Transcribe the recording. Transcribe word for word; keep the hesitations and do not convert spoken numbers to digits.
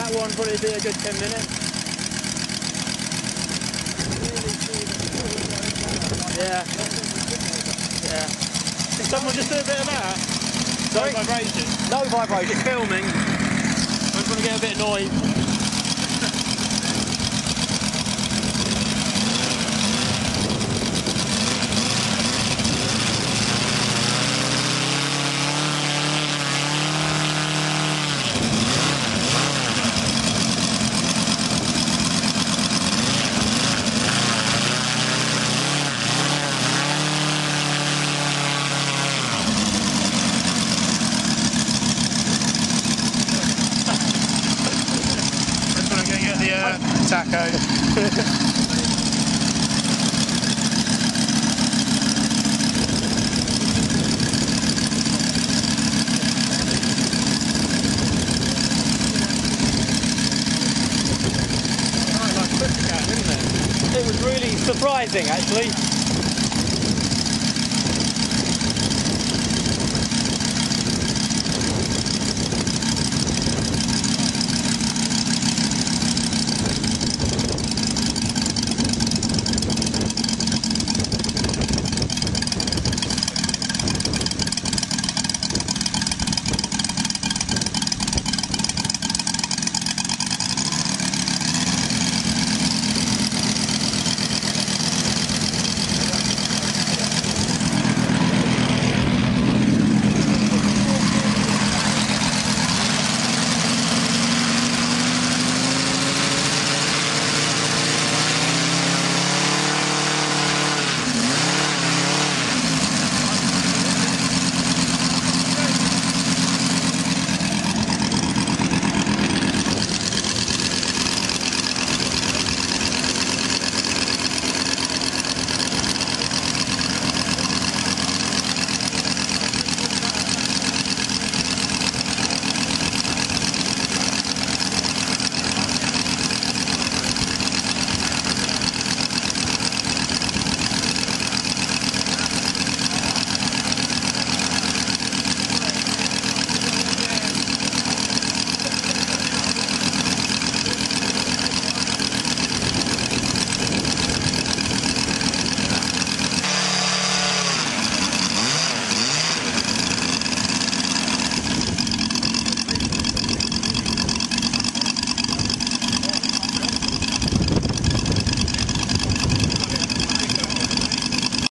that one probably be a good ten minutes. Yeah. Yeah. Can someone just do a bit of that? Sorry? No vibration. No vibration. It's filming. I just want to get a bit of noise. The uh, taco. It was really surprising, actually.